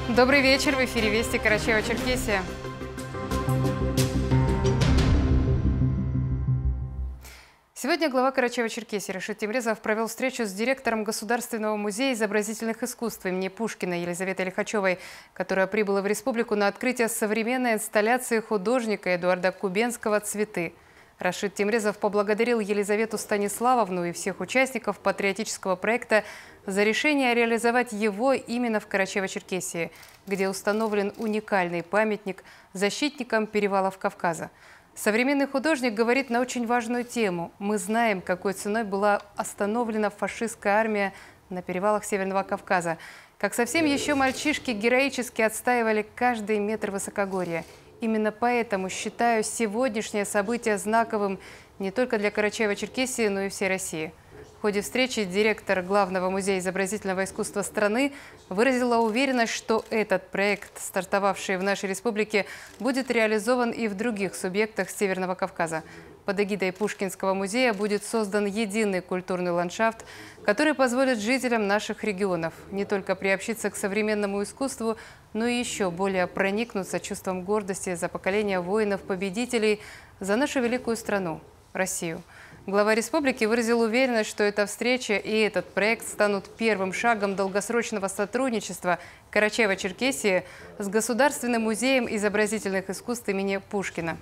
Добрый вечер. В эфире Вести Карачаево-Черкесия. Сегодня глава Карачаево-Черкесии Рашид Темрезов провел встречу с директором Государственного музея изобразительных искусств имени Пушкина Елизаветой Лихачевой, которая прибыла в республику на открытие современной инсталляции художника Эдуарда Кубенского «Цветы». Рашид Темрезов поблагодарил Елизавету Станиславовну и всех участников патриотического проекта за решение реализовать его именно в Карачаево-Черкесии, где установлен уникальный памятник защитникам перевалов Кавказа. Современный художник говорит на очень важную тему. Мы знаем, какой ценой была остановлена фашистская армия на перевалах Северного Кавказа. Как совсем еще мальчишки героически отстаивали каждый метр высокогорья. Именно поэтому считаю сегодняшнее событие знаковым не только для Карачаево-Черкесии, но и всей России. В ходе встречи директор Главного музея изобразительного искусства страны выразила уверенность, что этот проект, стартовавший в нашей республике, будет реализован и в других субъектах Северного Кавказа. Под эгидой Пушкинского музея будет создан единый культурный ландшафт, который позволит жителям наших регионов не только приобщиться к современному искусству, но и еще более проникнуться чувством гордости за поколение воинов-победителей, за нашу великую страну – Россию. Глава республики выразил уверенность, что эта встреча и этот проект станут первым шагом долгосрочного сотрудничества Карачаево-Черкесии с Государственным музеем изобразительных искусств имени Пушкина.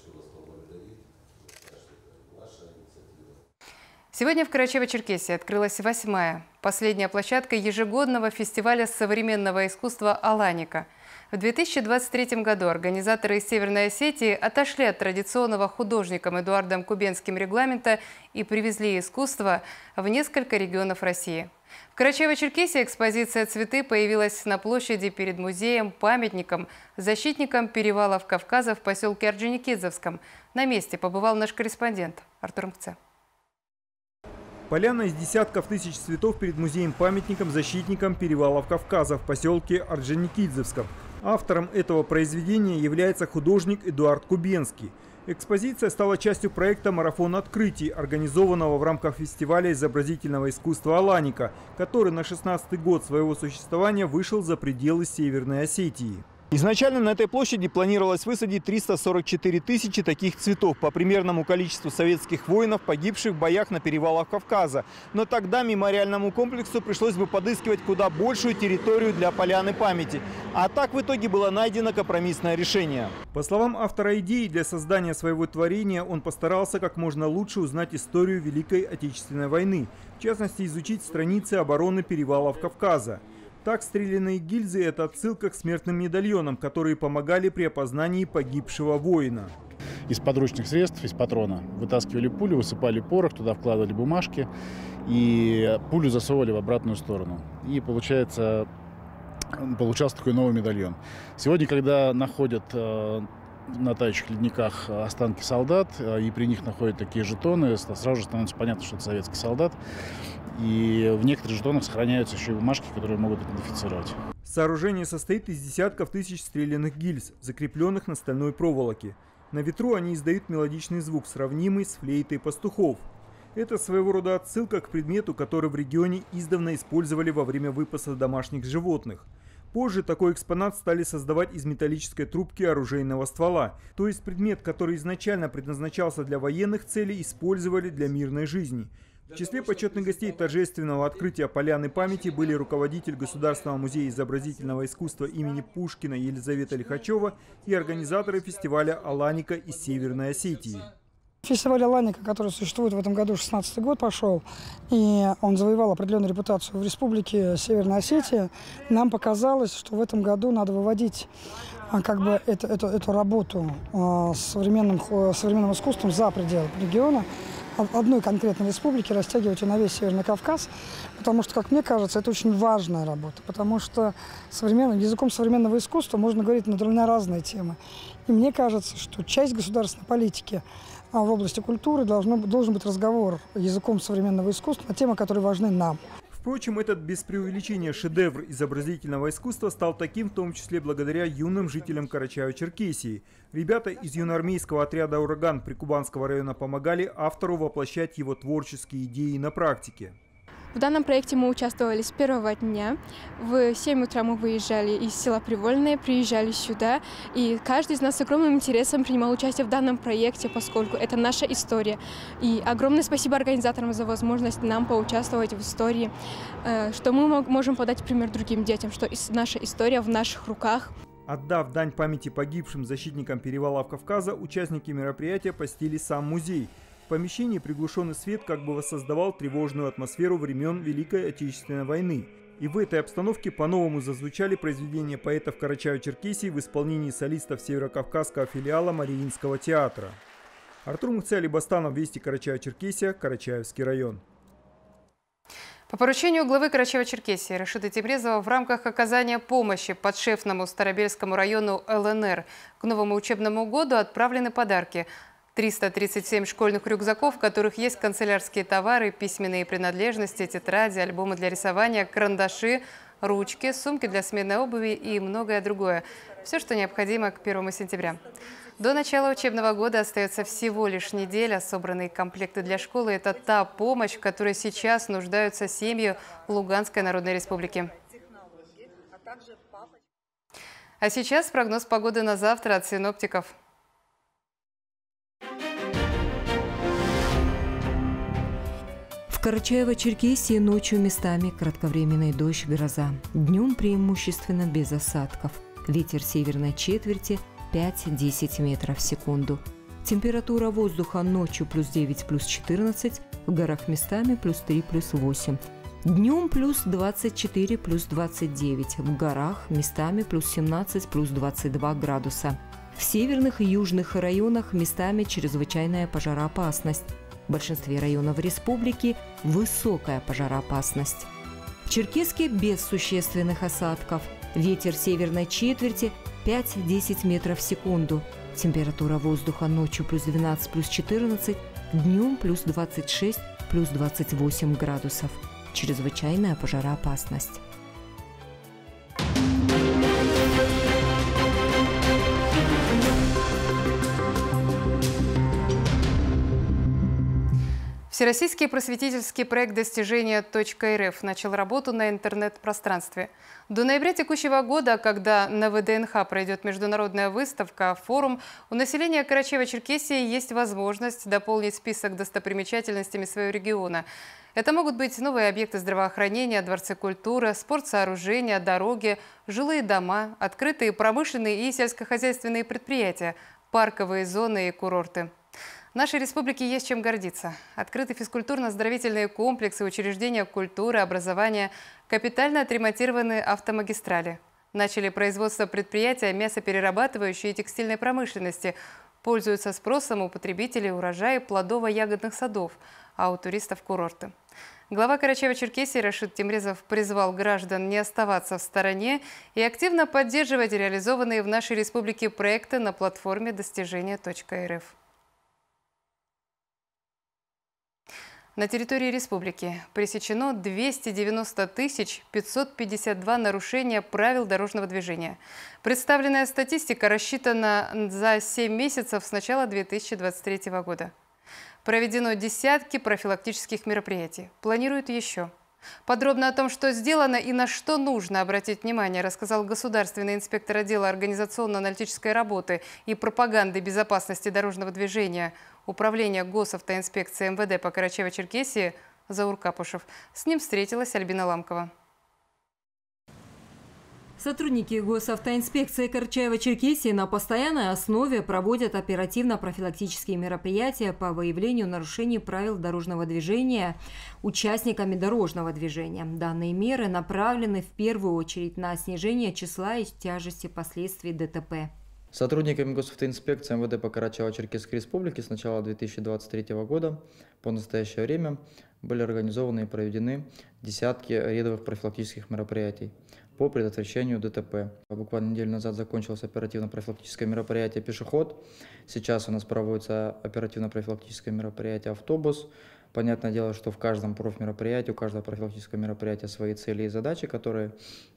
Сегодня в Карачаево-Черкесии открылась 8-я, последняя площадка ежегодного фестиваля современного искусства «Аланика». В 2023 году организаторы из Северной Осетии отошли от традиционного художником Эдуардом Кубенским регламента и привезли искусство в несколько регионов России. В Карачаево-Черкесии экспозиция «Цветы» появилась на площади перед музеем-памятником защитникам перевалов Кавказа в поселке Орджоникидзевском. На месте побывал наш корреспондент Артур Мкце. Поляна из десятков тысяч цветов перед музеем-памятником защитникам перевалов Кавказа в поселке Орджоникидзевском. Автором этого произведения является художник Эдуард Кубенский. Экспозиция стала частью проекта «Марафон открытий», организованного в рамках фестиваля изобразительного искусства «Аланика», который на 16-й год своего существования вышел за пределы Северной Осетии. Изначально на этой площади планировалось высадить 344 тысячи таких цветов по примерному количеству советских воинов, погибших в боях на перевалах Кавказа. Но тогда мемориальному комплексу пришлось бы подыскивать куда большую территорию для поляны памяти. А так в итоге было найдено компромиссное решение. По словам автора идеи, для создания своего творения он постарался как можно лучше узнать историю Великой Отечественной войны, в частности изучить страницы обороны перевалов Кавказа. Так, стрелянные гильзы – это отсылка к смертным медальонам, которые помогали при опознании погибшего воина. Из подручных средств, из патрона вытаскивали пулю, высыпали порох, туда вкладывали бумажки и пулю засовывали в обратную сторону. И получался такой новый медальон. Сегодня, когда находят на тающих ледниках останки солдат, и при них находят такие жетоны, сразу же становится понятно, что это советский солдат. И в некоторых жетонах сохраняются еще и бумажки, которые могут идентифицировать. Сооружение состоит из десятков тысяч стрелянных гильз, закрепленных на стальной проволоке. На ветру они издают мелодичный звук, сравнимый с флейтой пастухов. Это своего рода отсылка к предмету, который в регионе издавна использовали во время выпаса домашних животных. Позже такой экспонат стали создавать из металлической трубки оружейного ствола, то есть предмет, который изначально предназначался для военных целей, использовали для мирной жизни. В числе почетных гостей торжественного открытия поляны памяти были руководитель Государственного музея изобразительного искусства имени Пушкина Елизавета Лихачева и организаторы фестиваля «Аланика» из Северной Осетии. Фестиваль «Аланика», который существует в этом году, 16-й год пошел, и он завоевал определенную репутацию в республике Северная Осетия, нам показалось, что в этом году надо выводить эту работу современным искусством за пределы региона, одной конкретной республики, растягивать ее на весь Северный Кавказ, потому что, как мне кажется, это очень важная работа, потому что языком современного искусства можно говорить на разные темы. И мне кажется, что часть государственной политики в области культуры должен быть разговор языком современного искусства на темы, которые важны нам. Впрочем, этот без преувеличения шедевр изобразительного искусства стал таким в том числе благодаря юным жителям Карачаево-Черкесии. Ребята из юноармейского отряда «Ураган» Прикубанского района помогали автору воплощать его творческие идеи на практике. В данном проекте мы участвовали с первого дня. В 7 утра мы выезжали из села Привольное, приезжали сюда, и каждый из нас с огромным интересом принимал участие в данном проекте, поскольку это наша история. И огромное спасибо организаторам за возможность нам поучаствовать в истории, что мы можем подать пример другим детям, что наша история в наших руках. Отдав дань памяти погибшим защитникам перевалов Кавказа, участники мероприятия посетили сам музей. В помещении приглушенный свет как бы воссоздавал тревожную атмосферу времен Великой Отечественной войны. И в этой обстановке по-новому зазвучали произведения поэтов Карачаево-Черкесии в исполнении солистов северокавказского филиала Мариинского театра. Артур Мухци, Бастанов, Вести, Карачаево-Черкесия, Карачаевский район. По поручению главы Карачаево-Черкесии Рашида Темрезова в рамках оказания помощи подшефному Старобельскому району ЛНР к новому учебному году отправлены подарки. 337 школьных рюкзаков, в которых есть канцелярские товары, письменные принадлежности, тетради, альбомы для рисования, карандаши, ручки, сумки для сменной обуви и многое другое. Все, что необходимо к 1 сентября. До начала учебного года остается всего лишь неделя. Собранные комплекты для школы – это та помощь, в которой сейчас нуждаются семьи Луганской Народной Республики. А сейчас прогноз погоды на завтра от синоптиков. В Карачаево-Черкесии ночью местами кратковременный дождь, гроза. Днем преимущественно без осадков. Ветер северной четверти 5-10 метров в секунду. Температура воздуха ночью плюс 9, плюс 14, в горах местами плюс 3, плюс 8. Днем плюс 24, плюс 29, в горах местами плюс 17, плюс 22 градуса. В северных и южных районах местами чрезвычайная пожароопасность. В большинстве районов республики высокая пожароопасность. В Черкесске без существенных осадков. Ветер северной четверти 5-10 метров в секунду. Температура воздуха ночью плюс 12, плюс 14, днем плюс 26, плюс 28 градусов. Чрезвычайная пожароопасность. Всероссийский просветительский проект «Достижения.рф» начал работу на интернет-пространстве. До ноября текущего года, когда на ВДНХ пройдет международная выставка, форум, у населения Карачаево-Черкесии есть возможность дополнить список достопримечательностями своего региона. Это могут быть новые объекты здравоохранения, дворцы культуры, спортсооружения, дороги, жилые дома, открытые промышленные и сельскохозяйственные предприятия, парковые зоны и курорты. Нашей республике есть чем гордиться. Открыты физкультурно-оздоровительные комплексы, учреждения культуры, образования, капитально отремонтированы автомагистрали. Начали производство предприятия мясоперерабатывающей и текстильной промышленности. Пользуются спросом у потребителей урожаи плодово-ягодных садов, а у туристов курорты. Глава Карачаево-Черкесии Рашид Темрезов призвал граждан не оставаться в стороне и активно поддерживать реализованные в нашей республике проекты на платформе Достижения.рф. На территории республики пресечено 290 552 нарушения правил дорожного движения. Представленная статистика рассчитана за 7 месяцев с начала 2023 года. Проведено десятки профилактических мероприятий. Планируют еще. Подробно о том, что сделано и на что нужно обратить внимание, рассказал государственный инспектор отдела организационно-аналитической работы и пропаганды безопасности дорожного движения Управления госавтоинспекции МВД по Карачаево-Черкесии Заур Капушев. С ним встретилась Альбина Ламкова. Сотрудники госавтоинспекции Карачаево-Черкесии на постоянной основе проводят оперативно-профилактические мероприятия по выявлению нарушений правил дорожного движения участниками дорожного движения. Данные меры направлены в первую очередь на снижение числа и тяжести последствий ДТП. Сотрудниками госавтоинспекции МВД по Карачаево-Черкесской республике с начала 2023 года по настоящее время были организованы и проведены десятки рядовых профилактических мероприятий по предотвращению ДТП. Буквально неделю назад закончилось оперативно-профилактическое мероприятие «Пешеход». Сейчас у нас проводится оперативно-профилактическое мероприятие «Автобус». Понятное дело, что в каждом профмероприятии, у каждого профилактического мероприятия свои цели и задачи, которые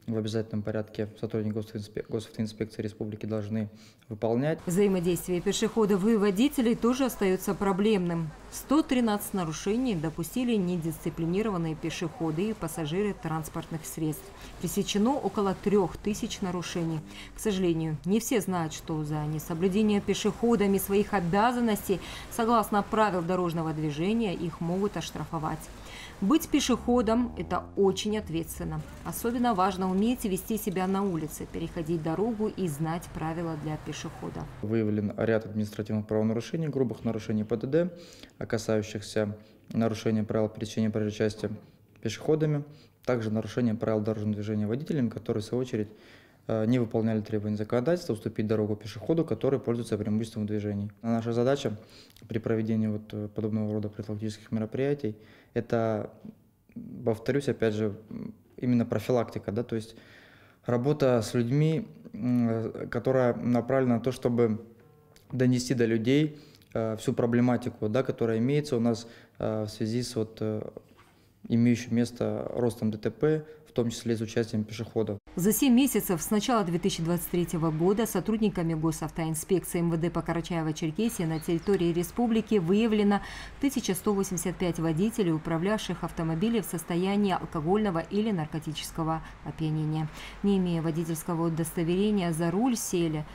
в обязательном порядке сотрудники госавтоинспекции республики должны выполнять. Взаимодействие пешеходов и водителей тоже остается проблемным. 113 нарушений допустили недисциплинированные пешеходы и пассажиры транспортных средств. Пресечено около 3000 нарушений. К сожалению, не все знают, что за несоблюдение пешеходами своих обязанностей, согласно правил дорожного движения, их могут оштрафовать. Быть пешеходом – это очень ответственно. Особенно важно уметь вести себя на улице, переходить дорогу и знать правила для пешехода. Выявлен ряд административных правонарушений, грубых нарушений ПДД, касающихся нарушения правил пересечения проезжей части пешеходами, также нарушения правил дорожного движения водителями, которые, в свою очередь, не выполняли требования законодательства уступить дорогу пешеходу, который пользуется преимуществом движений. Наша задача при проведении подобного рода профилактических мероприятий – это, повторюсь, опять же, именно профилактика, да, то есть работа с людьми, которая направлена на то, чтобы донести до людей всю проблематику, да, которая имеется у нас в связи с имеющим место ростом ДТП, в том числе с участием пешеходов. За 7 месяцев с начала 2023 года сотрудниками госавтоинспекции МВД по Карачаево-Черкесии на территории республики выявлено 1185 водителей, управлявших автомобилем в состоянии алкогольного или наркотического опьянения. Не имея водительского удостоверения, за руль сели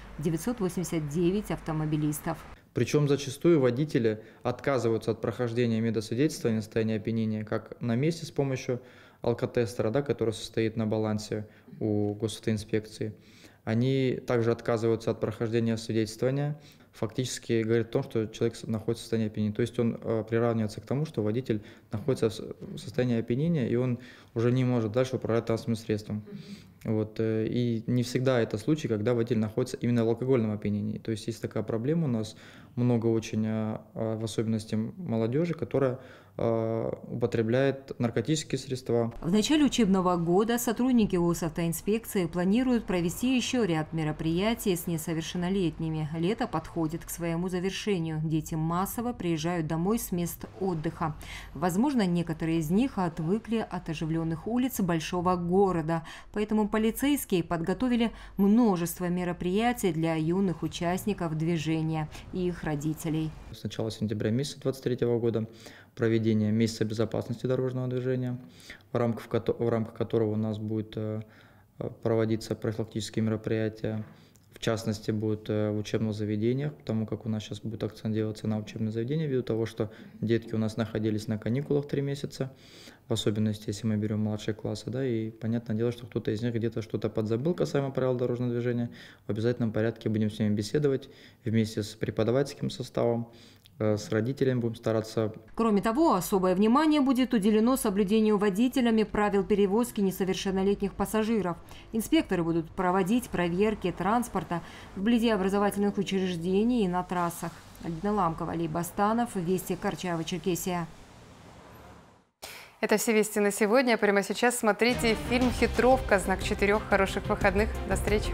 989 автомобилистов. Причем зачастую водители отказываются от прохождения медосвидетельствования состояния опьянения как на месте с помощью алкотестера, да, который состоит на балансе у госавтоинспекции. Они также отказываются от прохождения свидетельствования, фактически говорит о том, что человек находится в состоянии опьянения. То есть он приравнивается к тому, что водитель находится в состоянии опьянения, и он уже не может дальше управлять транспортным средством. И не всегда это случай, когда водитель находится именно в алкогольном опьянении. То есть есть такая проблема у нас, много очень, в особенности молодежи, которая употребляет наркотические средства. В начале учебного года сотрудники госавтоинспекции планируют провести еще ряд мероприятий с несовершеннолетними. Лето подходит к своему завершению. Дети массово приезжают домой с мест отдыха. Возможно, некоторые из них отвыкли от оживленных улиц большого города. Поэтому полицейские подготовили множество мероприятий для юных участников движения и их родителей. С начала сентября месяца 2023 года проведение месяца безопасности дорожного движения, в рамках которого у нас будут проводиться профилактические мероприятия, в частности, будут в учебных заведениях, потому как у нас сейчас будет акцент делаться на учебные заведения, ввиду того, что детки у нас находились на каникулах 3 месяца, в особенности, если мы берем младшие классы, да, и понятное дело, что кто-то из них где-то что-то подзабыл касаемо правил дорожного движения. В обязательном порядке будем с ними беседовать вместе с преподавательским составом, с родителями будем стараться. Кроме того, особое внимание будет уделено соблюдению водителями правил перевозки несовершеннолетних пассажиров. Инспекторы будут проводить проверки транспорта вблизи образовательных учреждений и на трассах. Альбина Ламкова, Алий Бастанов, Вести, Карачаево-Черкесия. Это все вести на сегодня. Прямо сейчас смотрите фильм «Хитровка. Знак 4». Хороших выходных. До встречи.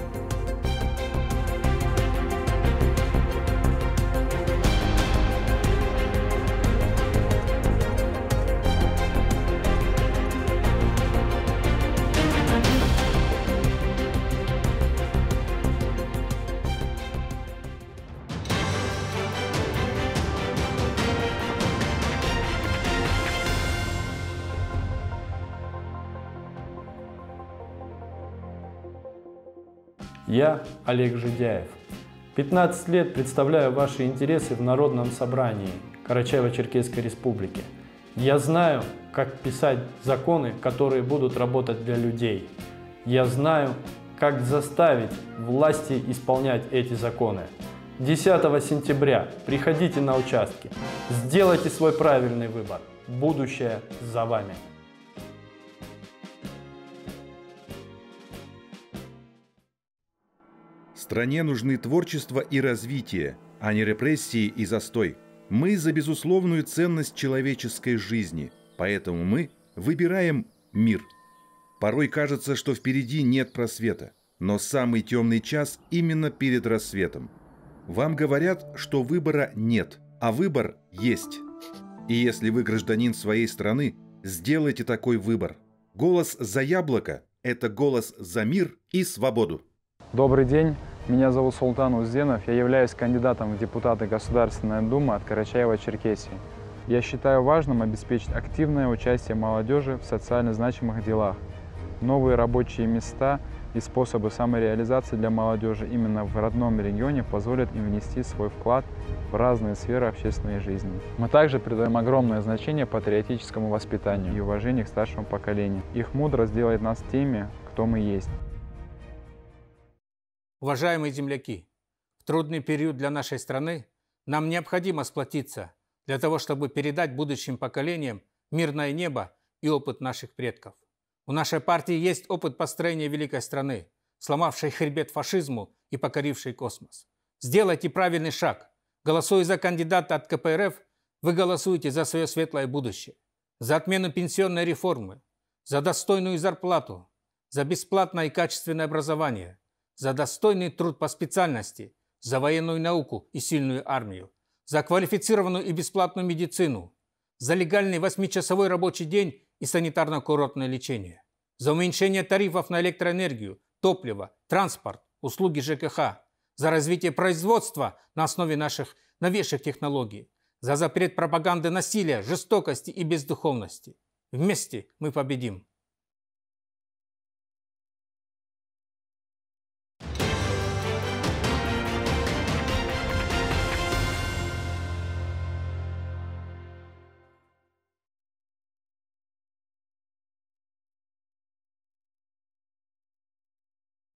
Я Олег Жидяев. 15 лет представляю ваши интересы в Народном собрании Карачаево-Черкесской Республики. Я знаю, как писать законы, которые будут работать для людей. Я знаю, как заставить власти исполнять эти законы. 10 сентября приходите на участки, сделайте свой правильный выбор. Будущее за вами. Стране нужны творчество и развитие, а не репрессии и застой. Мы за безусловную ценность человеческой жизни, поэтому мы выбираем мир. Порой кажется, что впереди нет просвета, но самый темный час именно перед рассветом. Вам говорят, что выбора нет, а выбор есть. И если вы гражданин своей страны, сделайте такой выбор. Голос за яблоко Это голос за мир и свободу. Добрый день, меня зовут Султан Узденов, я являюсь кандидатом в депутаты Государственной Думы от Карачаева-Черкесии. Я считаю важным обеспечить активное участие молодежи в социально значимых делах. Новые рабочие места и способы самореализации для молодежи именно в родном регионе позволят им внести свой вклад в разные сферы общественной жизни. Мы также придаем огромное значение патриотическому воспитанию и уважению к старшему поколению. Их мудрость делает нас теми, кто мы есть. Уважаемые земляки, в трудный период для нашей страны нам необходимо сплотиться для того, чтобы передать будущим поколениям мирное небо и опыт наших предков. У нашей партии есть опыт построения великой страны, сломавшей хребет фашизму и покорившей космос. Сделайте правильный шаг. Голосуя за кандидата от КПРФ, вы голосуете за свое светлое будущее, за отмену пенсионной реформы, за достойную зарплату, за бесплатное и качественное образование, за достойный труд по специальности, за военную науку и сильную армию, за квалифицированную и бесплатную медицину, за легальный 8-часовой рабочий день и санитарно-курортное лечение, за уменьшение тарифов на электроэнергию, топливо, транспорт, услуги ЖКХ, за развитие производства на основе наших новейших технологий, за запрет пропаганды насилия, жестокости и бездуховности. Вместе мы победим.